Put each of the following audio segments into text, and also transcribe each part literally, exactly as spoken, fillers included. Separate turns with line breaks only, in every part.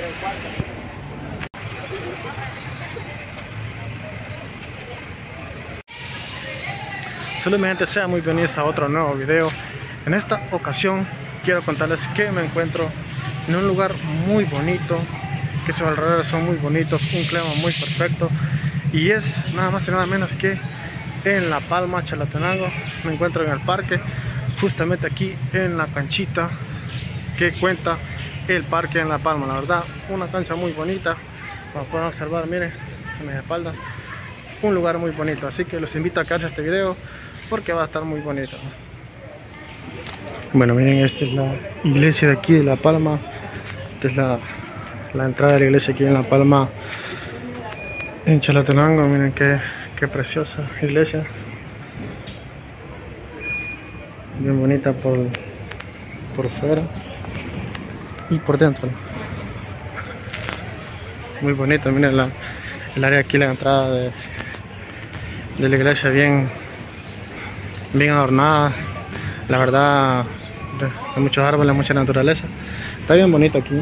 Saludos mi gente, sean muy bienvenidos a otro nuevo video. En esta ocasión quiero contarles que me encuentro en un lugar muy bonito, que sus alrededores son muy bonitos, un clima muy perfecto, y es nada más y nada menos que en La Palma, Chalatenango. Me encuentro en el parque, justamente aquí en la canchita que cuenta el parque en La Palma. La verdad, una cancha muy bonita, como pueden observar, miren a mi espalda, un lugar muy bonito, así que los invito a que hagan este video porque va a estar muy bonito. Bueno, miren, esta es la iglesia de aquí de La Palma. Esta es la, la entrada de la iglesia aquí en La Palma, en Chalatenango. Miren qué, qué preciosa iglesia, bien bonita por, por fuera y por dentro, muy bonito. Miren la, el área aquí, la entrada de, de la iglesia, bien bien adornada, la verdad, de, de muchos árboles, mucha naturaleza. Está bien bonito aquí.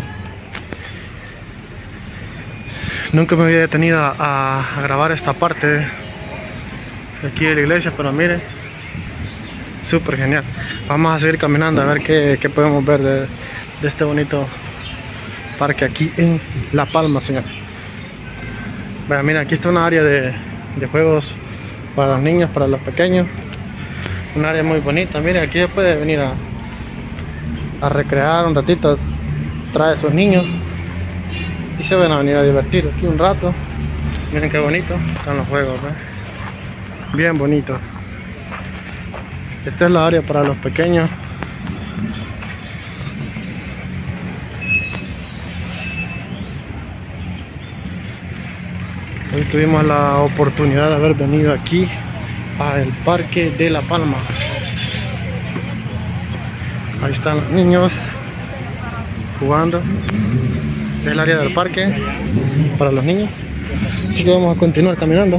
Nunca me había detenido a, a grabar esta parte de aquí de la iglesia, pero miren, súper genial. Vamos a seguir caminando a ver qué, qué podemos ver de, de este bonito parque aquí en La Palma, señor. Bueno, mira, aquí está una área de, de juegos para los niños, para los pequeños. Un área muy bonita. Miren, aquí se puede venir a, a recrear un ratito, trae a sus niños y se van a venir a divertir aquí un rato. Miren qué bonito están los juegos, ¿eh? Bien bonito. Esta es la área para los pequeños. Hoy tuvimos la oportunidad de haber venido aquí al parque de La Palma. Ahí están los niños jugando. Es el área del parque para los niños, así que vamos a continuar caminando.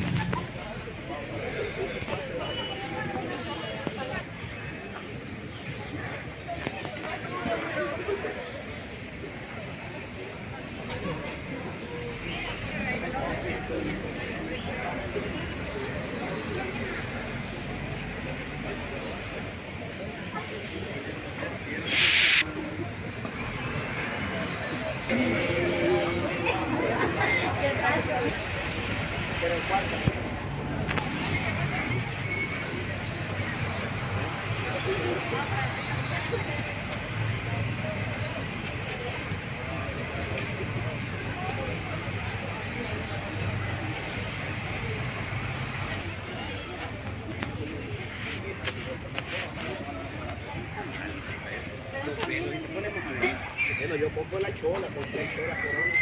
Yo compro la chola, cualquier chola corona,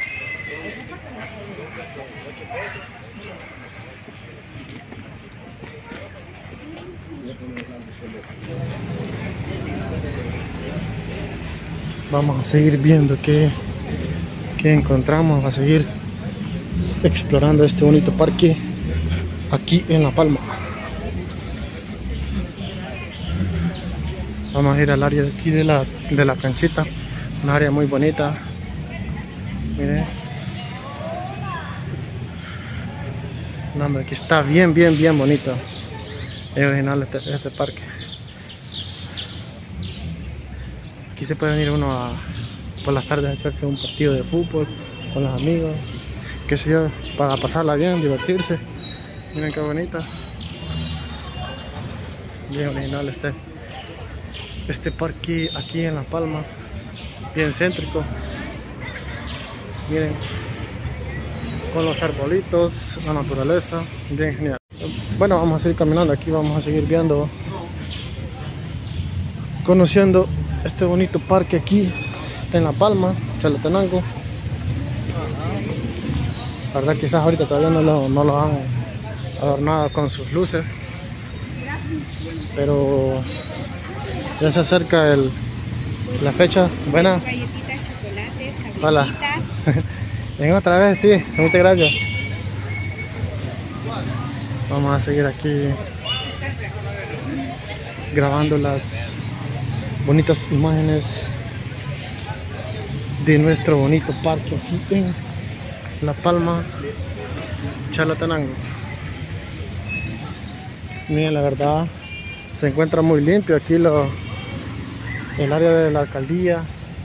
son ocho pesos.
Vamos a seguir viendo qué, qué encontramos, a seguir explorando este bonito parque aquí en La Palma. Vamos a ir al área de aquí de la, de la canchita, un área muy bonita. Miren, no, hombre, aquí está bien, bien, bien bonito. Es original este, este parque. Aquí se puede venir uno a, por las tardes a echarse un partido de fútbol con los amigos, qué sé yo, para pasarla bien, divertirse. Miren qué bonita, bien original este este parque aquí en La Palma, bien céntrico. Miren, con los arbolitos, la naturaleza, bien genial. Bueno, vamos a seguir caminando aquí, vamos a seguir viendo, conociendo este bonito parque aquí en La Palma, Chalatenango. La verdad, quizás ahorita todavía no lo, no lo han adornado con sus luces, pero ya se acerca el, la fecha. Buena.
Galletitas, chocolates,
Hola. Ven otra vez, sí, muchas gracias. Vamos a seguir aquí grabando las bonitas imágenes de nuestro bonito parque aquí en La Palma, Chalatenango. Miren, la verdad se encuentra muy limpio aquí lo, el área de la alcaldía.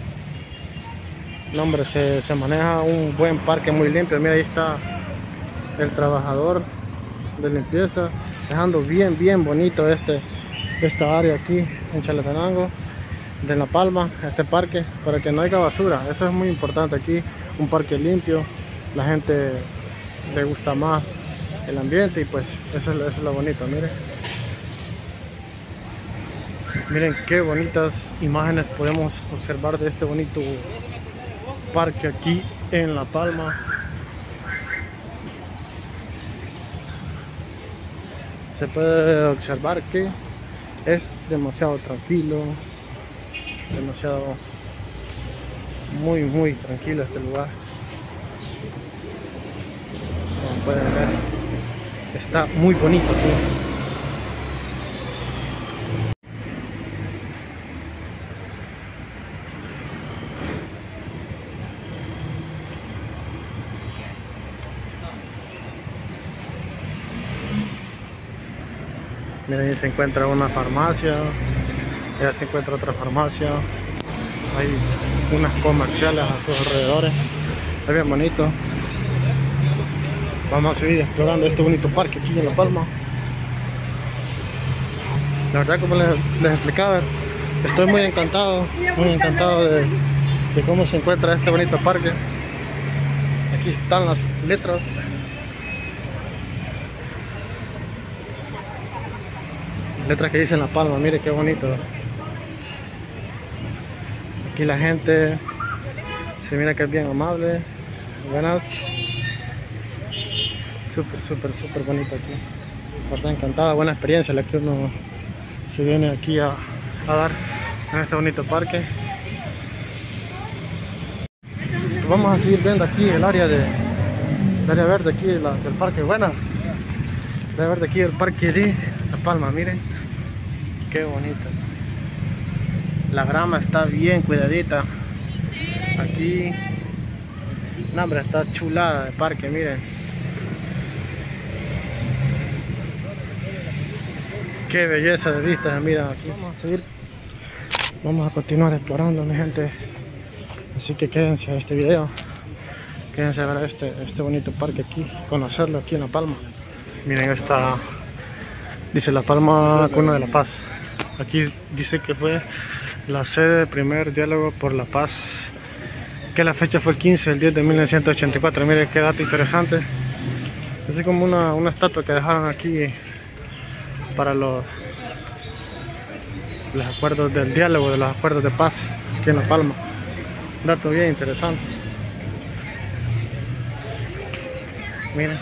No, hombre, se, se maneja un buen parque muy limpio. Mira, ahí está el trabajador de limpieza dejando bien bien bonito este esta área aquí en Chalatenango de La Palma, este parque, para que no haya basura. Eso es muy importante aquí, un parque limpio. La gente le gusta más el ambiente y pues eso es, eso es lo bonito. Miren, miren qué bonitas imágenes podemos observar de este bonito parque aquí en La Palma. Se puede observar que es demasiado tranquilo, demasiado muy muy tranquilo este lugar. Como pueden ver, está muy bonito aquí. Miren, ahí se encuentra una farmacia, allá se encuentra otra farmacia, hay unas comerciales a sus alrededores, es bien bonito. Vamos a seguir explorando este bonito parque aquí en La Palma. La verdad, como les, les explicaba, estoy muy encantado, muy encantado de, de cómo se encuentra este bonito parque. Aquí están las letras. Letras que dicen La Palma, mire qué bonito. Aquí la gente se mira que es bien amable. Buenas. Súper, súper, súper bonito aquí. Verdad, encantada, buena experiencia la que uno se viene aquí a, a dar en este bonito parque. Vamos a seguir viendo aquí el área de el área verde aquí de la, del parque. Buena. El área verde aquí del parque de La Palma, miren. Qué bonito. La grama está bien cuidadita. Aquí, no, hombre, está chulada el parque, miren. Qué belleza de vista, miren aquí. Vamos a seguir, vamos a continuar explorando, mi gente. Así que quédense a este video. Quédense a ver este, este bonito parque aquí, conocerlo aquí en La Palma. Miren, esta dice La Palma, cuna de la paz. Aquí dice que fue la sede del primer diálogo por la paz, que la fecha fue el quince del diez de mil novecientos ochenta y cuatro. Miren qué dato interesante. Es como una, una estatua que dejaron aquí para los, los acuerdos del diálogo, de los acuerdos de paz aquí en La Palma. Dato bien interesante. Miren,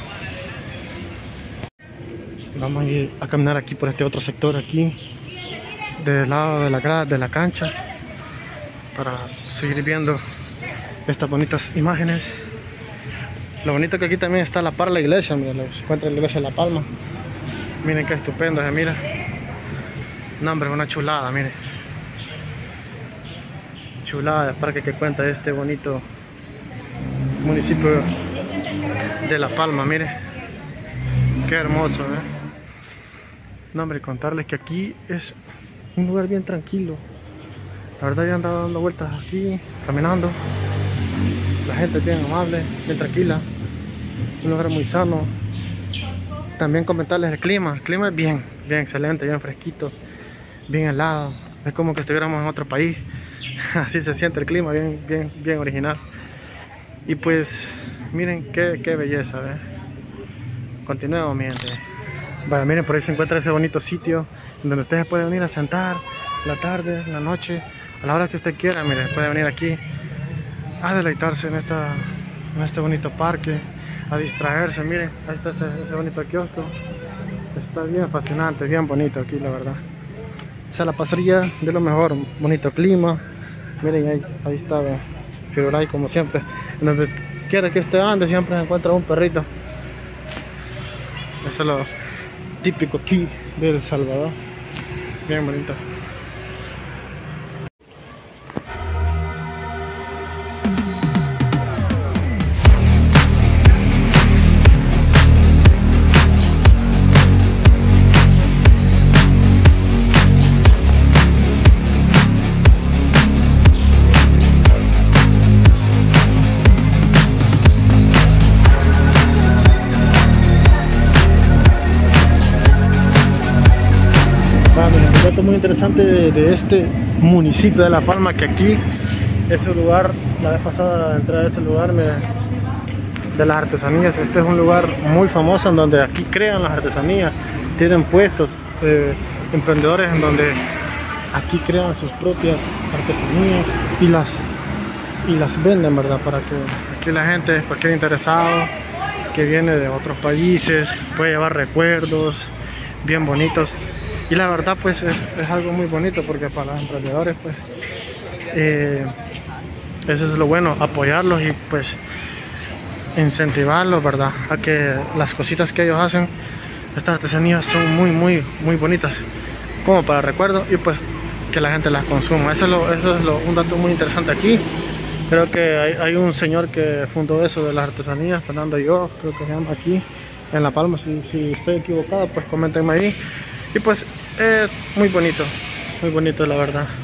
vamos a ir a caminar aquí por este otro sector aquí del lado de la grada de la cancha para seguir viendo estas bonitas imágenes. Lo bonito que aquí también está la par de la iglesia. Miren, se encuentra la iglesia de La Palma. Miren qué estupendo se mira. No, hombre, una chulada, miren. Chulada de parque que cuenta este bonito municipio de La Palma, miren. Qué hermoso, ¿eh? No, hombre, contarles que aquí es un lugar bien tranquilo. La verdad, yo he andado dando vueltas aquí, caminando. La gente es bien amable, bien tranquila. Un lugar muy sano. También comentarles el clima. El clima es bien, bien excelente, bien fresquito, bien helado. Es como que estuviéramos en otro país. Así se siente el clima, bien, bien, bien original. Y pues, miren qué, qué belleza, ¿eh? Continuemos, mi gente. Vaya, miren, por ahí se encuentra ese bonito sitio donde ustedes pueden venir a sentar la tarde, la noche, a la hora que usted quiera. Miren, puede venir aquí a deleitarse en, esta, en este bonito parque, a distraerse. Miren, ahí está ese, ese bonito kiosco. Está bien fascinante, bien bonito aquí, la verdad. Esa es la pasería de lo mejor, bonito clima. Miren, ahí, ahí está Firuray, como siempre. En donde quiera que usted ande, siempre se encuentra un perrito. Eso es lo típico aquí de El Salvador. Bien bonito. Ah, mira, un dato muy interesante de, de este municipio de La Palma, que aquí es un lugar, la vez pasada entré a ese lugar me, de las artesanías. Este es un lugar muy famoso en donde aquí crean las artesanías, tienen puestos, eh, emprendedores en donde aquí crean sus propias artesanías y las y las venden, ¿verdad? Para que aquí la gente, cualquier interesado que viene de otros países, puede llevar recuerdos bien bonitos. Y la verdad pues es, es algo muy bonito, porque para los emprendedores pues eh, eso es lo bueno, apoyarlos y pues incentivarlos, ¿verdad? A que las cositas que ellos hacen, estas artesanías son muy muy muy bonitas como para recuerdo, y pues que la gente las consuma. Eso es, lo, eso es lo, un dato muy interesante aquí. Creo que hay, hay un señor que fundó eso de las artesanías, Fernando Yo, creo que se llama, aquí en La Palma. Si, si estoy equivocado pues coméntenme ahí. Y pues es muy bonito, muy bonito la verdad.